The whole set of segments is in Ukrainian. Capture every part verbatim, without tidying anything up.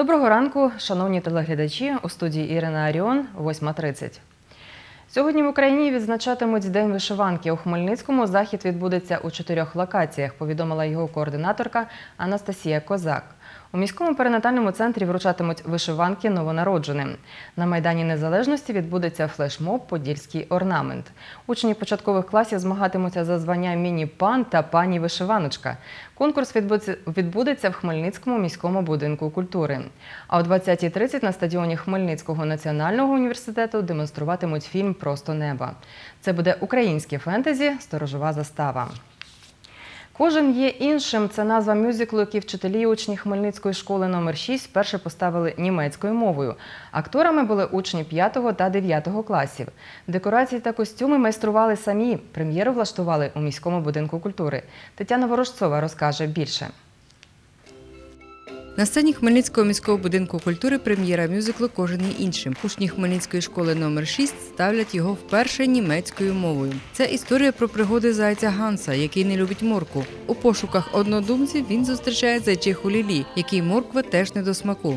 Доброго ранку, шановні телеглядачі. У студії Ірина Аріон, восьма тридцять. Сьогодні в Україні відзначатимуть День вишиванки. У Хмельницькому захід відбудеться у чотирьох локаціях, повідомила його координаторка Анастасія Козак. У міському перинатальному центрі вручатимуть вишиванки новонародженим. На Майдані Незалежності відбудеться флешмоб «Подільський орнамент». Учні початкових класів змагатимуться за звання «Міні-пан» та «Пані Вишиваночка». Конкурс відбудеться в Хмельницькому міському будинку культури. А о двадцятій тридцять на стадіоні Хмельницького національного університету демонструватимуть фільм «Просто неба». Це буде українське фентезі «Сторожова застава». «Кожен є іншим» – це назва мюзиклу, який вчителі і учні Хмельницької школи номер шість вперше поставили німецькою мовою. Акторами були учні п'ятого та дев'ятого класів. Декорації та костюми майстрували самі. Прем'єру влаштували у міському будинку культури. Тетяна Ворожцова розкаже більше. На сцені Хмельницького міського будинку культури прем'єра мюзиклу «Кожен є іншим». Учні Хмельницької школи номер шість ставлять його вперше німецькою мовою. Це історія про пригоди зайця Ганса, який не любить моркву. У пошуках однодумців він зустрічає зайчиху Лілі, якій морква теж не до смаку.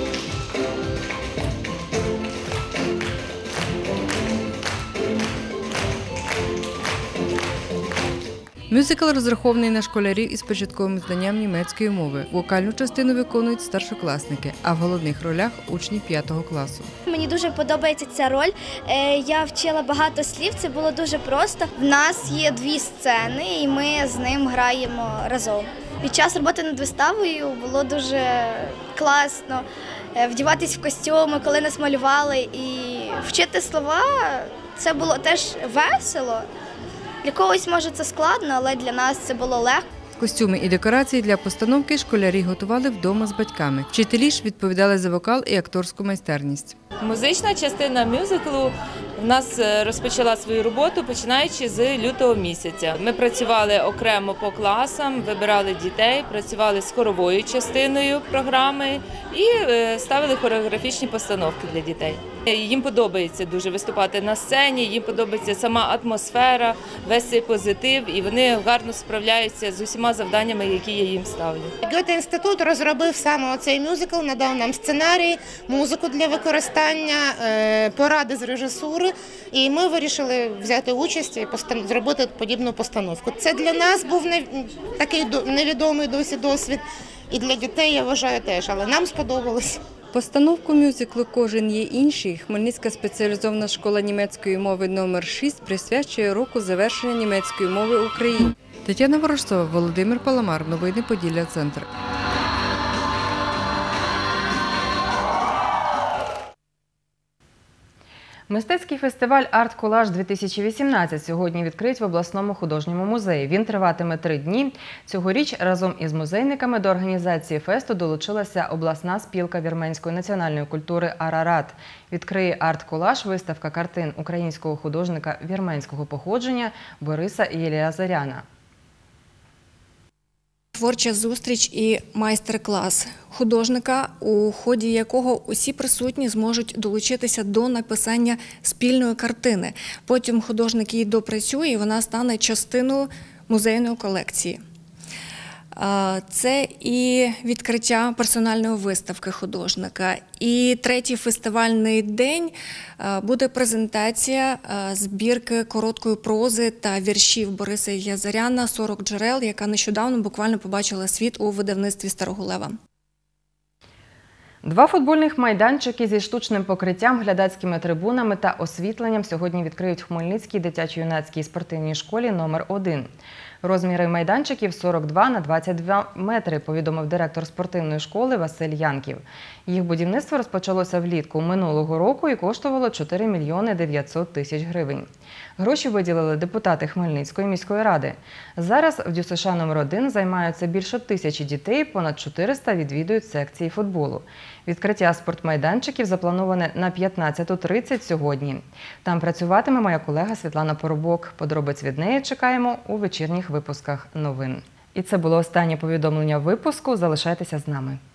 Мюзикл розрахований на школярів із початковим знанням німецької мови. Вокальну частину виконують старшокласники, а в головних ролях – учні п'ятого класу. Мені дуже подобається ця роль. Я вчила багато слів, це було дуже просто. В нас є дві сцени, і ми з ним граємо разом. Під час роботи над виставою було дуже класно вдіватись в костюми, коли нас малювали, і вчити слова – це було теж весело. Для когось, може, це складно, але для нас це було легко. Костюми і декорації для постановки школярі готували вдома з батьками. Вчителі ж відповідали за вокал і акторську майстерність. Музична частина мюзиклу в нас розпочала свою роботу, починаючи з лютого місяця. Ми працювали окремо по класам, вибирали дітей, працювали з хоровою частиною програми і ставили хореографічні постановки для дітей. Їм подобається дуже виступати на сцені, їм подобається сама атмосфера, весь цей позитив, і вони гарно справляються з усіма завданнями, які я їм ставлю. Гете-інститут розробив саме цей мюзикл, надав нам сценарій, музику для використання, поради з режисури, і ми вирішили взяти участь і зробити подібну постановку. Це для нас був такий невідомий досі досвід, і для дітей, я вважаю, теж, але нам сподобалось. Постановку мюзиклу «Кожен є інший» Хмельницька спеціалізована школа німецької мови номер шість присвячує року завершення німецької мови в Україні. Тетяна Ворожцова, Володимир Паламар. Новини Поділля. Центр. Мистецький фестиваль «Арт-колаж-дві тисячі вісімнадцять» сьогодні відкриють в обласному художньому музеї. Він триватиме три дні. Цьогоріч разом із музейниками до організації фесту долучилася обласна спілка вірменської національної культури «Арарат». Відкриє арт-колаж виставка картин українського художника вірменського походження Бориса Єліазаряна. Творча зустріч і майстер-клас художника, у ході якого усі присутні зможуть долучитися до написання спільної картини. Потім художник її допрацює, і вона стане частиною музейної колекції. Це і відкриття персональної виставки художника. І третій фестивальний день буде презентація збірки короткої прози та віршів Бориса Єліазаряна «сорок джерел», яка нещодавно буквально побачила світ у видавництві Старого Лева. Два футбольних майданчики зі штучним покриттям, глядацькими трибунами та освітленням сьогодні відкриють в Хмельницькій дитячо-юнацькій спортивній школі номер один. Розміри майданчиків сорок два на двадцять два метри, повідомив директор спортивної школи Василь Янків. Їх будівництво розпочалося влітку минулого року і коштувало чотири мільйони дев'ятсот тисяч гривень. Гроші виділили депутати Хмельницької міської ради. Зараз в ДЮСШ номер один займаються більше тисячі дітей, понад чотириста відвідують секції футболу. Відкриття спортмайданчиків заплановане на п'ятнадцяту тридцять сьогодні. Там працюватиме моя колега Світлана Поробок. Подробиць від неї чекаємо у вечірніх випусках новин. І це було останнє повідомлення випуску. Залишайтеся з нами.